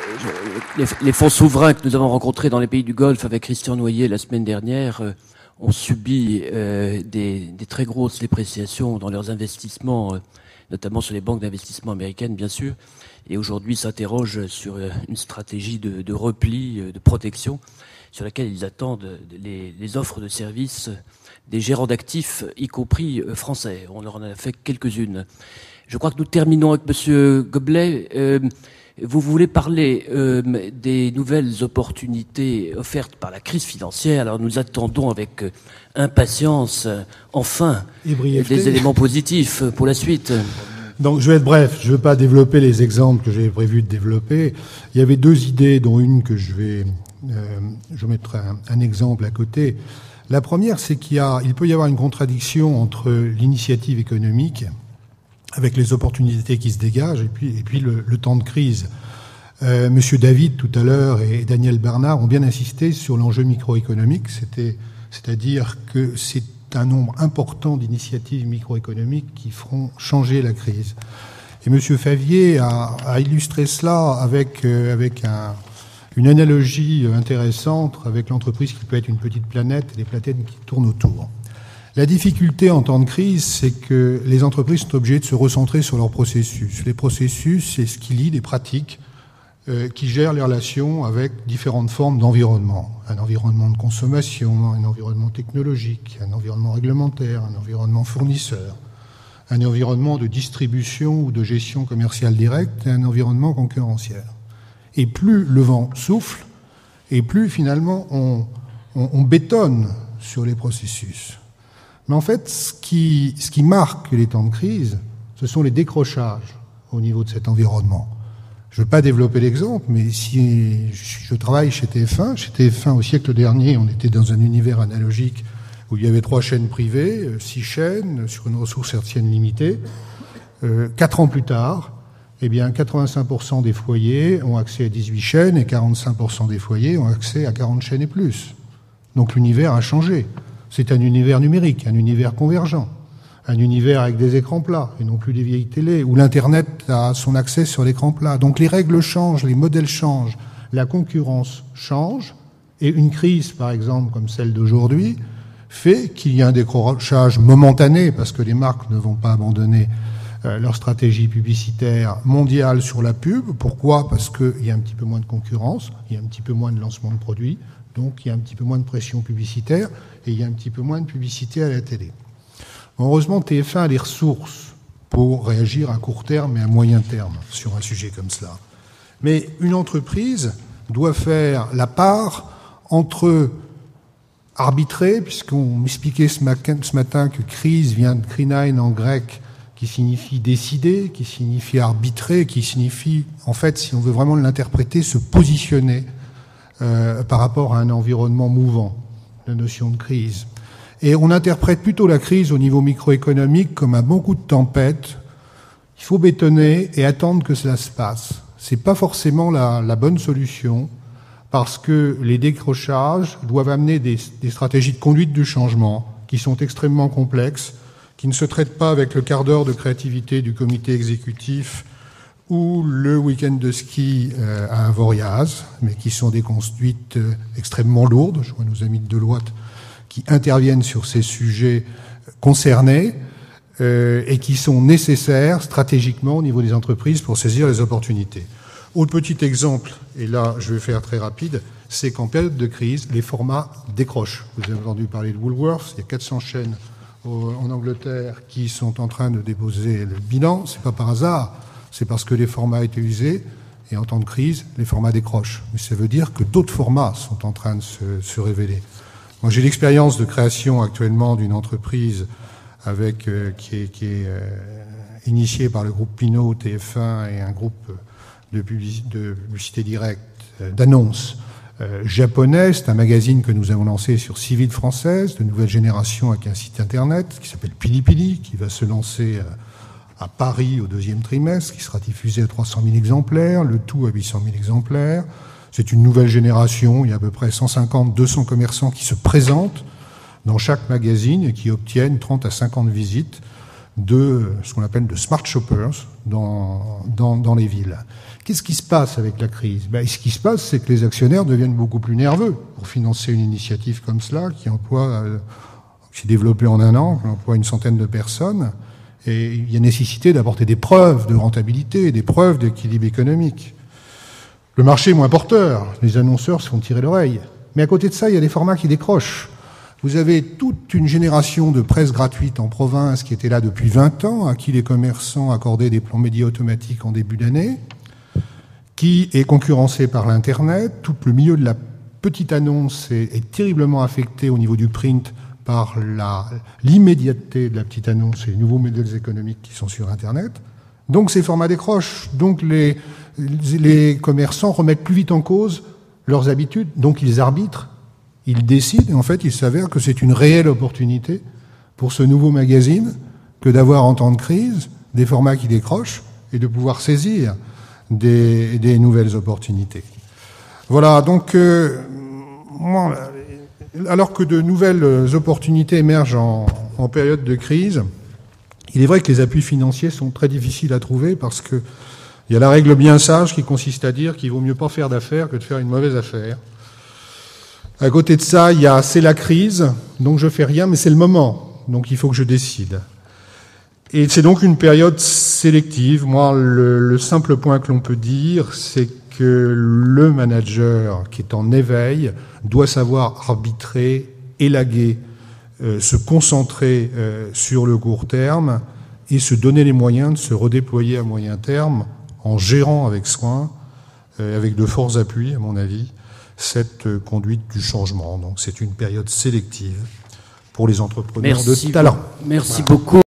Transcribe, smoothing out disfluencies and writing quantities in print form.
les fonds souverains que nous avons rencontrés dans les pays du Golfe avec Christian Noyer la semaine dernière ont subi des très grosses dépréciations dans leurs investissements, notamment sur les banques d'investissement américaines, bien sûr, et aujourd'hui s'interrogent sur une stratégie de repli, de protection, sur laquelle ils attendent les offres de services des gérants d'actifs, y compris français. On leur en a fait quelques-unes. Je crois que nous terminons avec Monsieur Goblet. Vous voulez parler des nouvelles opportunités offertes par la crise financière. Alors nous attendons avec impatience, enfin, des éléments positifs pour la suite. Donc je vais être bref, je ne veux pas développer les exemples que j'avais prévu de développer. Il y avait deux idées, dont une que je vais mettre un exemple à côté. La première, c'est il peut y avoir une contradiction entre l'initiative économique avec les opportunités qui se dégagent, et puis le temps de crise. Monsieur David, tout à l'heure, et Daniel Bernard ont bien insisté sur l'enjeu microéconomique, c'est-à-dire que c'est un nombre important d'initiatives microéconomiques qui feront changer la crise. Et Monsieur Favier a illustré cela avec une analogie intéressante avec l'entreprise qui peut être une petite planète et les planètes qui tournent autour. La difficulté en temps de crise, c'est que les entreprises sont obligées de se recentrer sur leurs processus. Les processus, c'est ce qui lie les pratiques qui gèrent les relations avec différentes formes d'environnement. Un environnement de consommation, un environnement technologique, un environnement réglementaire, un environnement fournisseur, un environnement de distribution ou de gestion commerciale directe et un environnement concurrentiel. Et plus le vent souffle, et plus finalement on bétonne sur les processus. Mais en fait, ce qui marque les temps de crise, ce sont les décrochages au niveau de cet environnement. Je ne veux pas développer l'exemple, mais si je travaille chez TF1, au siècle dernier, on était dans un univers analogique où il y avait 3 chaînes privées, 6 chaînes, sur une ressource hertzienne limitée. 4 ans plus tard, eh bien, 85% des foyers ont accès à 18 chaînes et 45% des foyers ont accès à 40 chaînes et plus. Donc l'univers a changé. C'est un univers numérique, un univers convergent, un univers avec des écrans plats et non plus des vieilles télés, où l'Internet a son accès sur l'écran plat. Donc les règles changent, les modèles changent, la concurrence change, et une crise, par exemple, comme celle d'aujourd'hui, fait qu'il y a un décrochage momentané, parce que les marques ne vont pas abandonner leur stratégie publicitaire mondiale sur la pub. Pourquoi ? Parce qu'il y a un petit peu moins de concurrence, il y a un petit peu moins de lancement de produits, donc il y a un petit peu moins de pression publicitaire et il y a un petit peu moins de publicité à la télé. Heureusement, TF1 a les ressources pour réagir à court terme et à moyen terme sur un sujet comme cela. Mais une entreprise doit faire la part entre arbitrer, puisqu'on m'expliquait ce matin que crise vient de krinein en grec, qui signifie décider, qui signifie arbitrer, qui signifie, en fait, si on veut vraiment l'interpréter, se positionner par rapport à un environnement mouvant, la notion de crise. Et on interprète plutôt la crise au niveau microéconomique comme un bon coup de tempête. Il faut bétonner et attendre que cela se passe. C'est pas forcément la bonne solution, parce que les décrochages doivent amener des stratégies de conduite du changement qui sont extrêmement complexes, qui ne se traitent pas avec le quart d'heure de créativité du comité exécutif ou le week-end de ski à Avoriaz, mais qui sont des conduites extrêmement lourdes. Je vois nos amis de Deloitte qui interviennent sur ces sujets concernés et qui sont nécessaires stratégiquement au niveau des entreprises pour saisir les opportunités. Autre petit exemple, et là je vais faire très rapide, c'est qu'en période de crise, les formats décrochent. Vous avez entendu parler de Woolworths, il y a 400 chaînes en Angleterre qui sont en train de déposer le bilan. C'est pas par hasard, c'est parce que les formats étaient usés, et en temps de crise, les formats décrochent. Mais ça veut dire que d'autres formats sont en train de se révéler. Moi, j'ai l'expérience de création actuellement d'une entreprise qui est initiée par le groupe Pinot, TF1 et un groupe de publicité directe, d'annonces japonais. C'est un magazine que nous avons lancé sur Civile française, de nouvelle génération, avec un site internet qui s'appelle Pilipili, qui va se lancer à Paris au 2e trimestre, qui sera diffusé à 300 000 exemplaires, le tout à 800 000 exemplaires. C'est une nouvelle génération, il y a à peu près 150-200 commerçants qui se présentent dans chaque magazine et qui obtiennent 30 à 50 visites de ce qu'on appelle de smart shoppers dans les villes. Qu'est-ce qui se passe avec la crise? Ce qui se passe, c'est que les actionnaires deviennent beaucoup plus nerveux pour financer une initiative comme cela qui s'est développée en un an, qui emploie une centaine de personnes. Et il y a nécessité d'apporter des preuves de rentabilité, des preuves d'équilibre économique. Le marché est moins porteur, les annonceurs se font tirer l'oreille. Mais à côté de ça, il y a des formats qui décrochent. Vous avez toute une génération de presse gratuite en province qui était là depuis 20 ans, à qui les commerçants accordaient des plans médias automatiques en début d'année, qui est concurrencée par l'Internet. Tout le milieu de la petite annonce est terriblement affecté au niveau du print par l'immédiateté de la petite annonce et les nouveaux modèles économiques qui sont sur Internet. Donc ces formats décrochent. Donc les commerçants remettent plus vite en cause leurs habitudes. Donc ils arbitrent, ils décident. Et en fait, il s'avère que c'est une réelle opportunité pour ce nouveau magazine que d'avoir en temps de crise des formats qui décrochent et de pouvoir saisir des nouvelles opportunités. Voilà, donc alors que de nouvelles opportunités émergent en période de crise, il est vrai que les appuis financiers sont très difficiles à trouver parce que il y a la règle bien sage qui consiste à dire qu'il vaut mieux pas faire d'affaires que de faire une mauvaise affaire. À côté de ça, c'est la crise, donc je fais rien, mais c'est le moment, donc il faut que je décide. Et c'est donc une période sélective. Moi, le simple point que l'on peut dire, c'est que le manager qui est en éveil doit savoir arbitrer, élaguer, se concentrer sur le court terme et se donner les moyens de se redéployer à moyen terme en gérant avec soin, avec de forts appuis, à mon avis, cette conduite du changement. Donc c'est une période sélective pour les entrepreneurs de talent. Merci beaucoup.